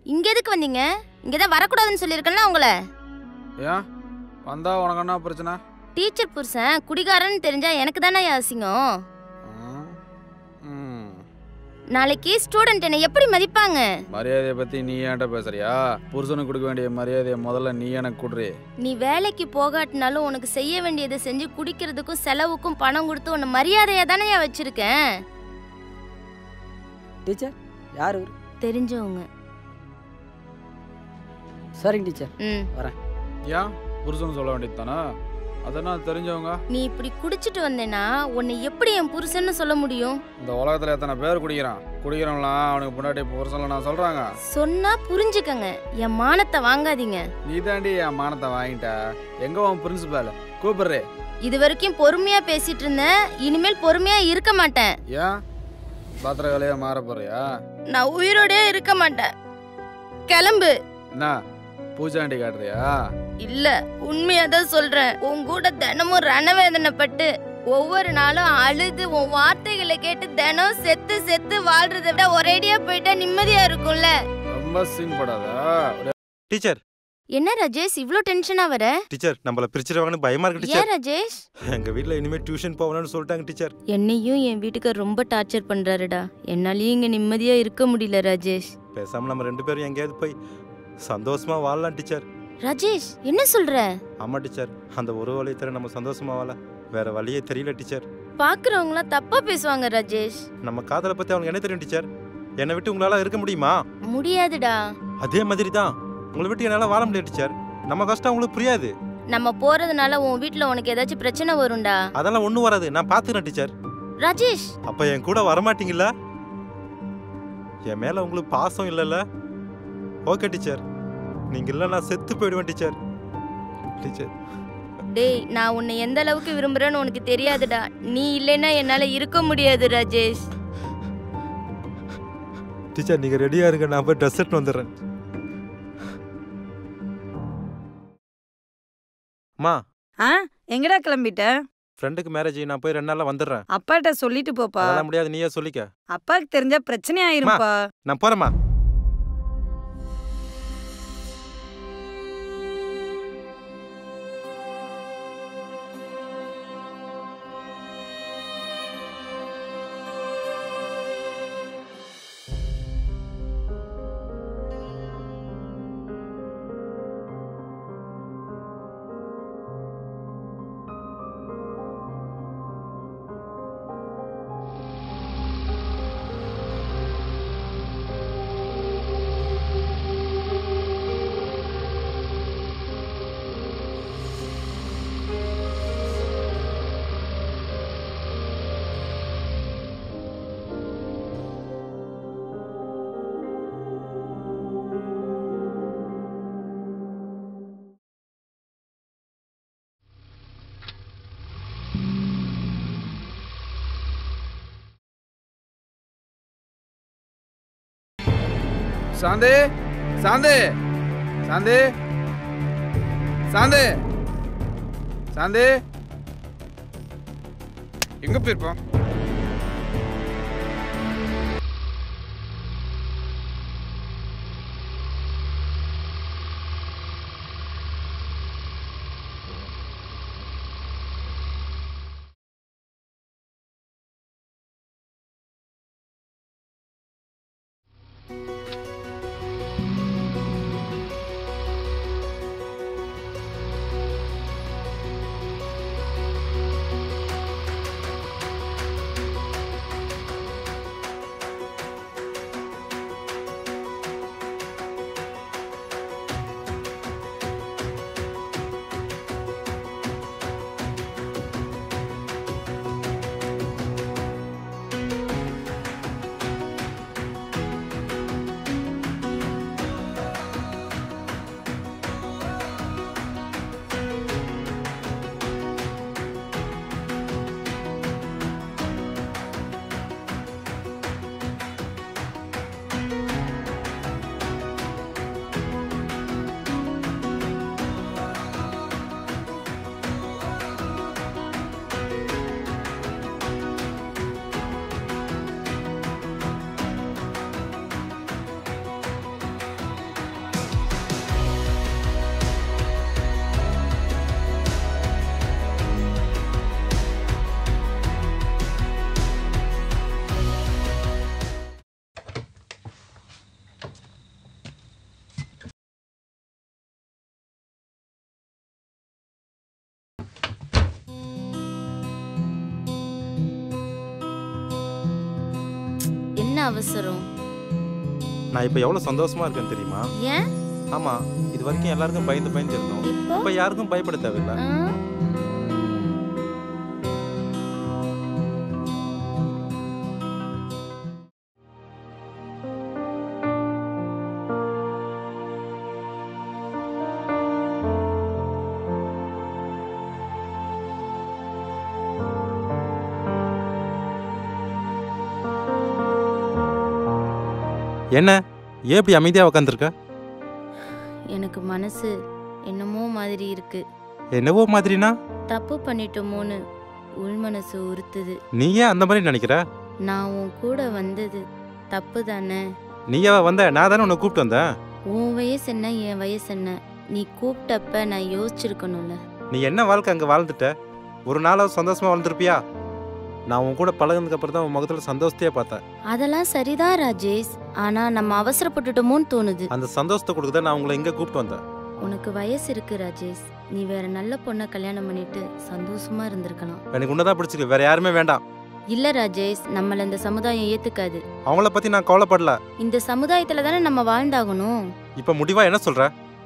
இங்க எதுக்கு வந்தீங்க? இங்க தான் வரக்கூடாதுன்னு சொல்லிருக்கேன்ல உங்களை. ஏன் வந்தா உனக்கு என்ன பிரச்சனை? டீச்சர் புருஷன் குடிகாரன்னு தெரிஞ்சா எனக்கு தானே அசிங்கம். நாளைக்கு ஸ்டூடெண்ட் என்ன எப்படி மதிப்பாங்க? மரியாதையை பத்தி நீ ஏன்ட்ட பேசுறியா? புருஷனுக்கு கொடுக்க வேண்டிய மரியாதையை முதல்ல நீ எனக்கு கொடுறே. நீ வேலைக்கு போகாட்டினாலும் உனக்கு செய்ய வேண்டியதை செஞ்சு குடிக்கிறதுக்கும் செலவுக்கும் பணம் கொடுத்து உன்னை மரியாதையா தானே வச்சிருக்கேன். டீச்சர் யாரு? தெரிஞ்சவங்க. சரிங்க டீச்சர். வரேன். ஏன் புருஷன் சொல்ல வேண்டியது தானே? அதெல்லாம் தெரிஞ்சவங்க. நீ இப்படி குடிச்சிட்டு வந்தேன்னா உன்னை எப்படி என் புருஷன்னு சொல்ல முடியும்? இந்த உலகத்துல எத்தனை பேர் குடிக்கிறவங்களாம் அவனுக்கு முன்னாடி புருஷன்ல நான் சொல்றாங்க. சொன்னா புரிஞ்சுக்கங்க, என் மானத்தை வாங்காதீங்க. நீ தாண்டி என் மானத்தை வாங்கிட்ட. எங்க உன் பிரின்சிபால் கூப்பிடுறே. இது வரைக்கும் பொறுமையா பேசிட்டு இருந்தேன், இனிமேல் பொறுமையா இருக்க மாட்டேன். ஏன் பாத்திர வேலையா மாற போறியா? நான் உயிரோடே இருக்க மாட்டேன். கிளம்பு. என்ன பூஜாண்டி காட்டுறியா? இல்ல, உண்மையாதான் சொல்றேன். உன் கூட தினமும் ரணவேதனைப்பட்டு ஒவ்வொரு நாளும் அழுது உன் வார்த்தைகளை கேட்டு தினம் செத்து செத்து வாழ்றதை விட ஒரேடியா போயிட்டா நிம்மதியா இருக்கும்ல. ரொம்ப சீன் போடாதா? டீச்சர். என்ன ராஜேஷ் இவ்ளோ டென்ஷனா வர? டீச்சர் நம்மள பிரிச்சிரவாங்கன்னு பயமா இருக்கு டீச்சர். ஏன் ராஜேஷ்? எங்க வீட்ல இனிமே டியூஷன் போகணும்னு சொல்லிட்டாங்க டீச்சர். என்னையும் என் வீட்டுக்கு ரொம்ப டார்ச்சர் பண்றாருடா. என்னாலயும் இங்க நிம்மதியா இருக்க முடியல ராஜேஷ். பேசாம நம்ம ரெண்டு பேரும் எங்கேயாவது போய் சந்தோஷமா வாழலாம் டீச்சர். ராஜேஷ் என்ன சொல்ற? ஆமா டீச்சர், அந்த ஒரு வழியை தர நம்ம சந்தோஷமா வாழ வேற வழியே தெரியல டீச்சர். பாக்குறவங்களாம் தப்பா பேசுவாங்க ராஜேஷ். நம்ம காதலை பத்தி அவங்களுக்கு என்ன தெரியும் டீச்சர்? என்னை விட்டு உங்களால இருக்க முடியுமா? முடியாதுடா. அதே மாதிரி தான் உங்களை விட்டு என்னால வாழ முடியாது டீச்சர். நம்ம கஷ்டம் உங்களுக்கு புரியாது. நம்ம போறதுனால உன் வீட்ல உனக்கு ஏதாச்சும் பிரச்சனை வரும்டா. அதெல்லாம் ஒண்ணும் வராது, நான் பாத்துக்கிறேன் டீச்சர். ராஜேஷ் அப்ப என் கூட வரமாட்டீங்களா? என் மேல உங்களுக்கு பாசம் இல்லைல்ல? ஓகே டீச்சர், நீங்க இல்ல நான் செத்து போயிடுவேன் டீச்சர். டீச்சர் டேய், நான் உன்னை எந்த அளவுக்கு விரும்புறேன்னு உனக்கு தெரியாதுடா. நீ இல்லைன்னா என்னால இருக்க முடியாது ராஜேஷ். டீச்சர் நீங்க ரெடியா இருங்க, நான் போய் ட்ரெஸ் எடுத்து வந்துடுறேன். மா எங்கடா கிளம்பிட்ட? ஃப்ரெண்டுக்கு மேரேஜ், நான் போய் 2 நாள்ல வந்துடுறேன். அப்பாட்ட சொல்லிட்டு போப்பா. அதெல்லாம் முடியாது, நீயே சொல்லிக்க. அப்பாக்கு தெரிஞ்சா பிரச்சனை ஆயிரும்பா. நான் போறேம்மா. சாந்தே சாந்தே சாந்தே சாந்தே சாந்தே எங்க போயிருப்பான்? என்ன அவசரம்? நான் இப்போ எவ்வளோ சந்தோஷமா இருக்கேன்னு தெரியுமா? ஏன்? ஆமா, இது வரைக்கும் எல்லாருக்கும் பயந்து இருந்தோம். இப்போ யாருக்கும் பயப்பட தேவையில்லை. என்ன ஏன் இப்படி அமைதியா உட்காந்துருக்க? எனக்கு மனசு என்னமோ மாதிரி இருக்கு. என்னவோ மாதிரினா? தப்பு பண்ணிட்டோமோன்னு உள் மனசு உறுத்துது. நீ ஏன் அந்த மாதிரி நினைக்கிற? நான் உன் கூட வந்தது தப்பு தானே? நீயா வந்த? நான் தானே உன்னை கூப்பிட்டு வந்தேன். உன் வயசு என்ன என் வயசு என்ன? நீ கூப்பிட்டப்ப நான் யோசிச்சிருக்கணும்ல. நீ என்ன வாழ்க்கை அங்கே வாழ்ந்துட்ட? ஒரு நாளாவது சந்தோஷமா வாழ்ந்துருப்பியா? நான் உன் கூட பழகுனதுக்கு அப்புறம் தான் உன் முகத்துல சந்தோஷத்தையே பார்த்தேன். அதெல்லாம் சரிதான் ராஜேஷ், ஆனா நம்ம அவசரப்பட்டுட்டோமோன்னு தோணுது. அந்த சந்தோஷத்தை கொடுக்க நான் உங்களை இங்க கூப்பிட்டு வந்தேன். உனக்கு வயசு இருக்கு ராஜேஷ், நீ வேற நல்ல பொண்ணை கல்யாணம் பண்ணிட்டு சந்தோஷமா இருந்திருக்கலாம். எனக்கு உன்னதான் பிடிச்சிருக்கு, வேற யாருமே வேண்டாம். இல்ல ராஜேஷ், நம்மள இந்த சமுதாயம் ஏத்துக்காது. அவங்கள பத்தி நான் கவலைப்படல. இந்த சமுதாயத்துல தானே நம்ம வாழ்ந்தாகணும். இப்ப முடிவா என்ன சொல்ற?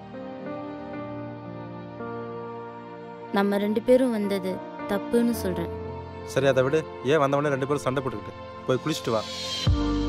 நம்ம 2 பேரும் வந்தது தப்புன்னு சொல்றேன். சரி, அதை விடு. ஏன் வந்தவொடனே 2 பேரும் சண்டை போட்டுக்கிட்டு? போய் குளிச்சுட்டு வா.